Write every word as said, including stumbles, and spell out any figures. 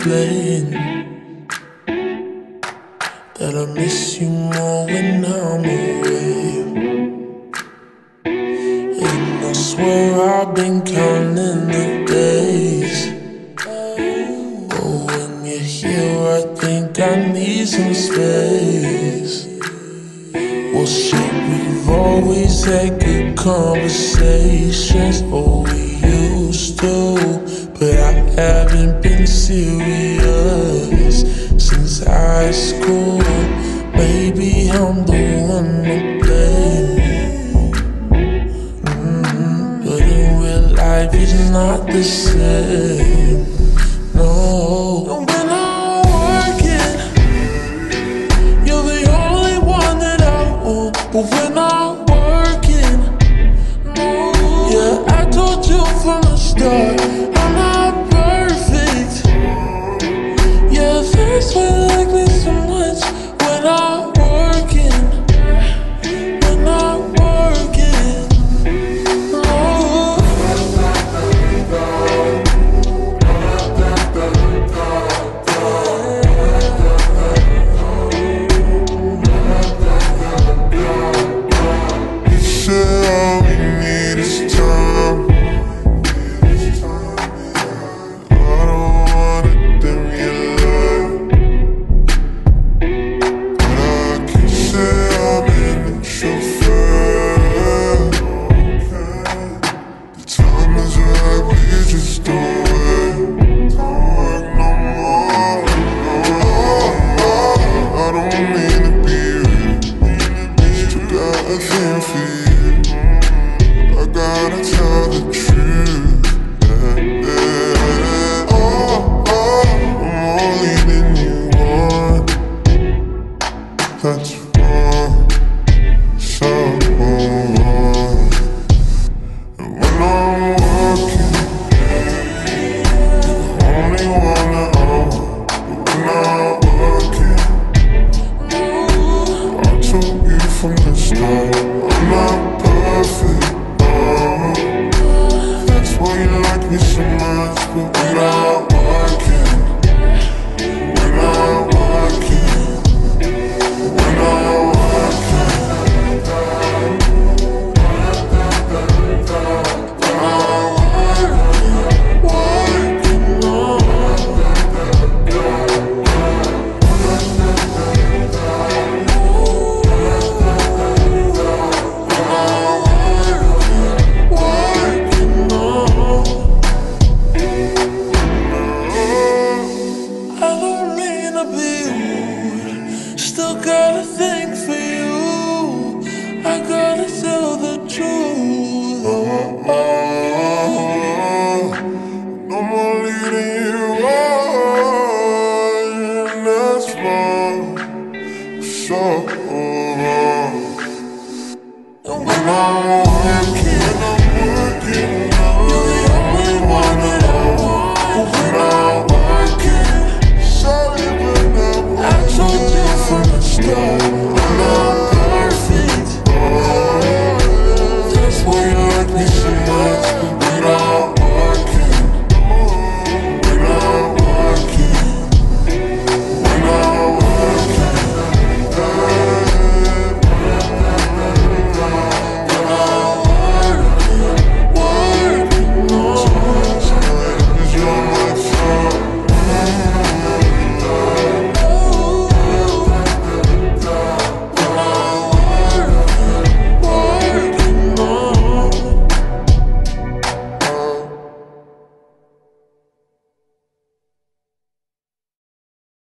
explain that I miss you more when I'm away. And I swear I've been counting the days, but when you're here I think I need some space. Well shit, we've always had good conversations, oh we used to, but I haven't been serious since high school. Maybe I'm the one to blame, mm-hmm. But in real life it's not the same, no. When I'm working, you're the only one that I want. But when I'm working, no. Yeah, I told you from the start, I'm not perfect. Yeah, that's why you like me so much. When I'm working, when I'm working, oh. You said all we need is time. I don't wanna dim your light, but I can say I'm in the chauffeur. The time is right, we just don't wait. Don't work no more. Oh, I don't mean to be rude, still got a thing for you. I gotta tell the truth, yeah, yeah. Oh, oh, I'm only leading you on. That's wrong, so wrong. And when I'm walking, you're the only one that I want. But when I'm walking, I told you from the start, I'm not perfect, no. That's why you like me so much. But when I'm working, when I'm working, when I'm working, when I'm working, working on. I don't mean to be rude, still got a thing for you. I gotta tell the truth. Oh, oh, oh. No more leading you on, and that's wrong, so wrong. And when I'm working, when I'm working, you're the only one that I want. But when I'm working, sorry, but I'm working. I told you from the start,